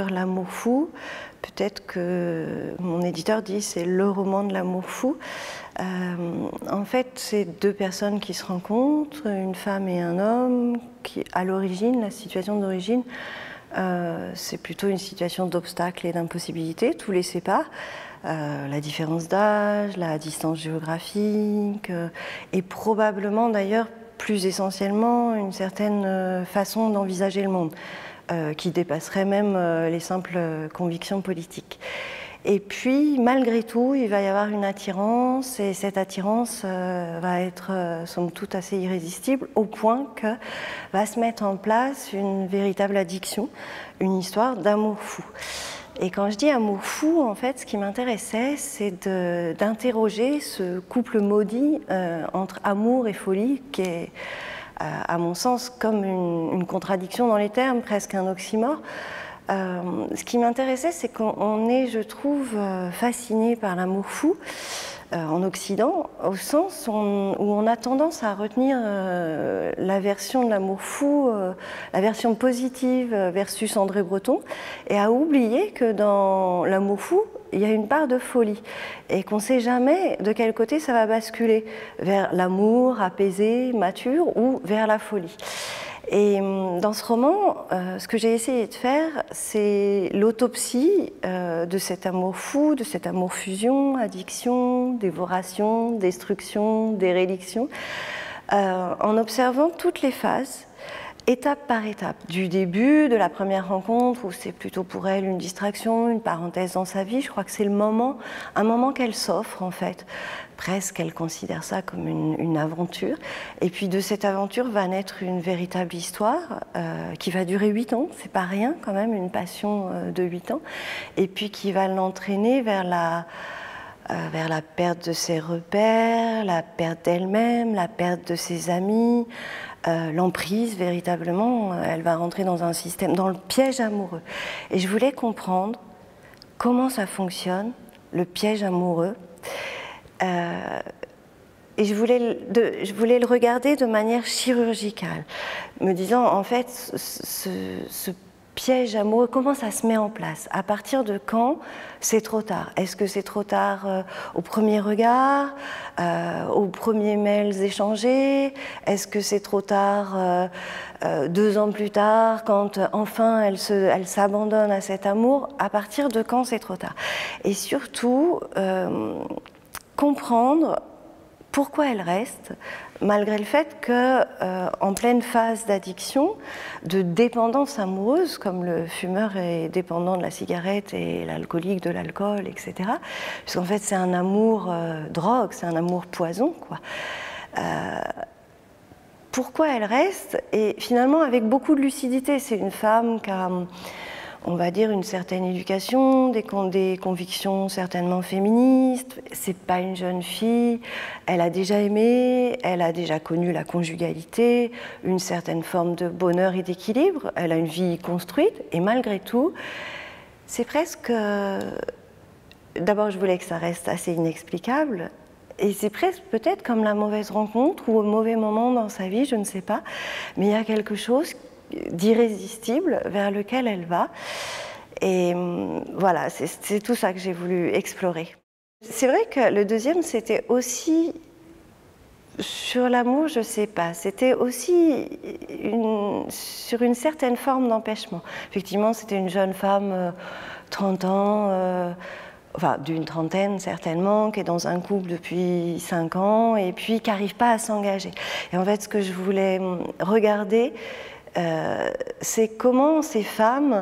sur l'amour fou. Peut-être que mon éditeur dit c'est le roman de l'amour fou. En fait, c'est deux personnes qui se rencontrent, une femme et un homme, qui, à l'origine, la situation d'origine, c'est plutôt une situation d'obstacle et d'impossibilité, tout les sépare. La différence d'âge, la distance géographique, et probablement d'ailleurs, plus essentiellement, une certaine façon d'envisager le monde, qui dépasserait même les simples convictions politiques. Et puis, malgré tout, il va y avoir une attirance, et cette attirance va être, somme toute, assez irrésistible, au point que va se mettre en place une véritable addiction, une histoire d'amour fou. Et quand je dis amour fou, en fait, ce qui m'intéressait, c'est d'interroger ce couple maudit entre amour et folie, qui est, à mon sens, comme une contradiction dans les termes, presque un oxymore. Ce qui m'intéressait, c'est qu'on est, je trouve, fasciné par l'amour fou en Occident, au sens où on a tendance à retenir la version de l'amour fou, la version positive versus André Breton, et à oublier que dans l'amour fou, il y a une part de folie, et qu'on ne sait jamais de quel côté ça va basculer, vers l'amour apaisé, mature, ou vers la folie. Et dans ce roman, ce que j'ai essayé de faire, c'est l'autopsie de cet amour fou, de cet amour fusion, addiction, dévoration, destruction, déréliction, en observant toutes les phases, étape par étape, du début de la première rencontre, où c'est plutôt pour elle une distraction, une parenthèse dans sa vie. Je crois que c'est un moment qu'elle s'offre en fait. Presque, elle considère ça comme une aventure. Et puis de cette aventure va naître une véritable histoire qui va durer 8 ans. C'est pas rien quand même, une passion de 8 ans. Et puis qui va l'entraîner vers la perte de ses repères, la perte d'elle-même, la perte de ses amis, l'emprise véritablement. Elle va rentrer dans un système, dans le piège amoureux. Et je voulais comprendre comment ça fonctionne, le piège amoureux. Et je voulais le regarder de manière chirurgicale, me disant en fait ce piège amoureux, comment ça se met en place? À partir de quand c'est trop tard? Est-ce que c'est trop tard au premier regard, aux premiers mails échangés? Est-ce que c'est trop tard 2 ans plus tard, quand enfin elle s'abandonne à cet amour? À partir de quand c'est trop tard? Et surtout, comprendre pourquoi elle reste, malgré le fait qu'en pleine phase d'addiction, de dépendance amoureuse, comme le fumeur est dépendant de la cigarette et l'alcoolique de l'alcool, etc., puisqu'en fait c'est un amour drogue, c'est un amour poison, quoi. Pourquoi elle reste? Et finalement avec beaucoup de lucidité. C'est une femme qui a, on va dire, une certaine éducation, des convictions certainement féministes. C'est pas une jeune fille, elle a déjà aimé, elle a déjà connu la conjugalité, une certaine forme de bonheur et d'équilibre, elle a une vie construite, et malgré tout, c'est presque... D'abord, je voulais que ça reste assez inexplicable, et c'est presque peut-être comme la mauvaise rencontre ou au mauvais moment dans sa vie, je ne sais pas, mais il y a quelque chose d'irrésistible vers lequel elle va. Et voilà, c'est tout ça que j'ai voulu explorer. C'est vrai que le deuxième, c'était aussi sur l'amour, je ne sais pas, c'était aussi sur une certaine forme d'empêchement. Effectivement, c'était une jeune femme, 30 ans, enfin d'une trentaine certainement, qui est dans un couple depuis 5 ans et puis qui n'arrive pas à s'engager. Et en fait, ce que je voulais regarder, c'est comment ces femmes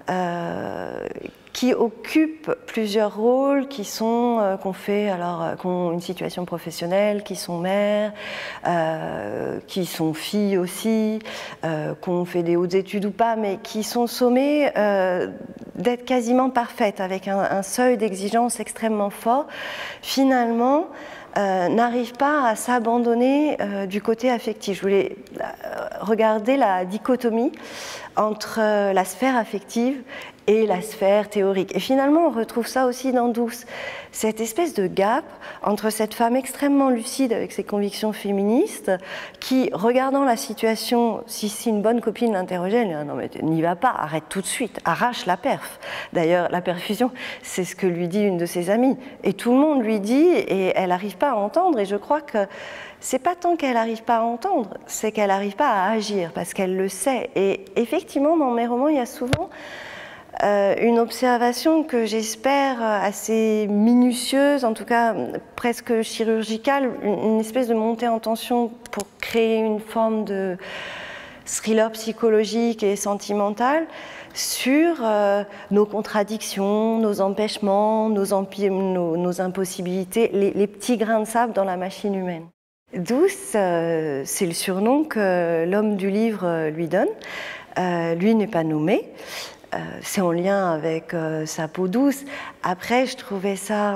qui occupent plusieurs rôles, qui ont une situation professionnelle, qui sont mères, qui sont filles aussi, qui ont fait des hautes études ou pas, mais qui sont sommées d'être quasiment parfaites, avec un seuil d'exigence extrêmement fort, finalement n'arrivent pas à s'abandonner du côté affectif. Je voulais regarder la dichotomie entre la sphère affective et la sphère théorique. Et finalement, on retrouve ça aussi dans Douce, cette espèce de gap entre cette femme extrêmement lucide avec ses convictions féministes, qui, regardant la situation, si une bonne copine l'interrogeait, elle dit « Non mais n'y va pas, arrête tout de suite, arrache la perf ». D'ailleurs, la perfusion, c'est ce que lui dit une de ses amies. Et tout le monde lui dit, et elle n'arrive pas à entendre, et je crois que c'est pas tant qu'elle n'arrive pas à entendre, c'est qu'elle n'arrive pas à agir, parce qu'elle le sait. Et effectivement, dans mes romans, il y a souvent une observation que j'espère assez minutieuse, en tout cas presque chirurgicale, une espèce de montée en tension pour créer une forme de thriller psychologique et sentimental sur nos contradictions, nos empêchements, nos impossibilités, les petits grains de sable dans la machine humaine. Douce, c'est le surnom que l'homme du livre lui donne. Lui n'est pas nommé. C'est en lien avec sa peau douce. Après, je trouvais ça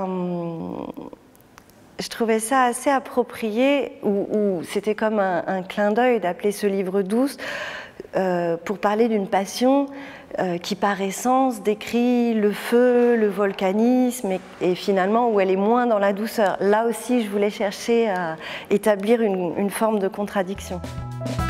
assez approprié, ou c'était comme un clin d'œil d'appeler ce livre Douce pour parler d'une passion qui, par essence, décrit le feu, le volcanisme, et finalement où elle est moins dans la douceur. Là aussi, je voulais chercher à établir une forme de contradiction.